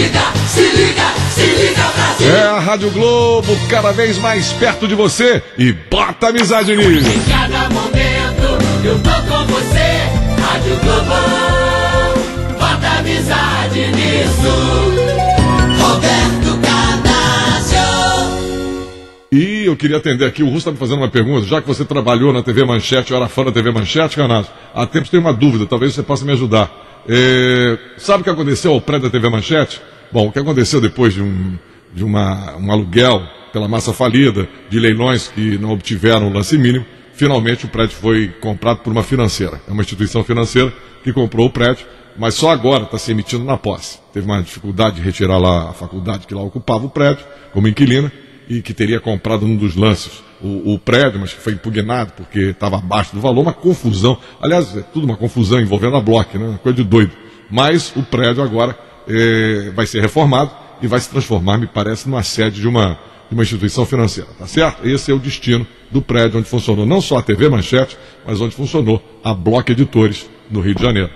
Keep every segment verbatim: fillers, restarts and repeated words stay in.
liga, se liga, se liga, Brasil. É a Rádio Globo, cada vez mais perto de você. E bota amizade nisso. Em cada momento eu tô com você. Rádio Globo, bota amizade nisso. Roberto Carnazzo. E eu queria atender aqui, o Russo está me fazendo uma pergunta. Já que você trabalhou na T V Manchete, eu era fã da T V Manchete, Carnazzo, há tempos tenho uma dúvida, talvez você possa me ajudar. É, sabe o que aconteceu ao prédio da T V Manchete? Bom, o que aconteceu depois de um, de uma, um aluguel pela massa falida, de leilões que não obtiveram o lance mínimo, finalmente o prédio foi comprado por uma financeira. É uma instituição financeira que comprou o prédio, mas só agora está se emitindo na posse. Teve uma dificuldade de retirar lá a faculdade que lá ocupava o prédio, como inquilina, e que teria comprado num dos lances o, o prédio, mas que foi impugnado porque estava abaixo do valor, uma confusão. Aliás, é tudo uma confusão envolvendo a Bloch, né? Uma coisa de doido. Mas o prédio agora é, vai ser reformado e vai se transformar, me parece, numa sede de uma, de uma instituição financeira, tá certo? Esse é o destino do prédio onde funcionou não só a T V Manchete, mas onde funcionou a Bloch Editores, no Rio de Janeiro.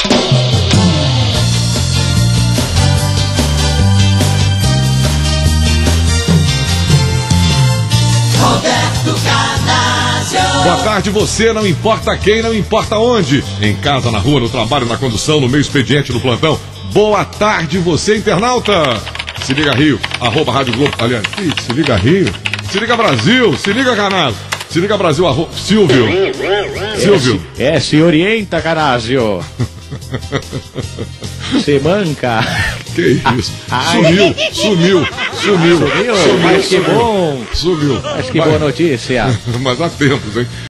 Roberto Carnazzo. Boa tarde, você, não importa quem, não importa onde. Em casa, na rua, no trabalho, na condução, no meio expediente, no plantão. Boa tarde, você, internauta. Se liga Rio, arroba Rádio Globo. Aliás, ih, se liga Rio, se liga Brasil, se liga Carnazzo. Se liga Brasil, arroba Silvio. Silvio. É, se orienta, Carnazzo. Se manca. Que isso? Sumiu, sumiu, sumiu. Sumiu, mas que bom. Sumiu. Mas que boa notícia. Mas há tempos, hein?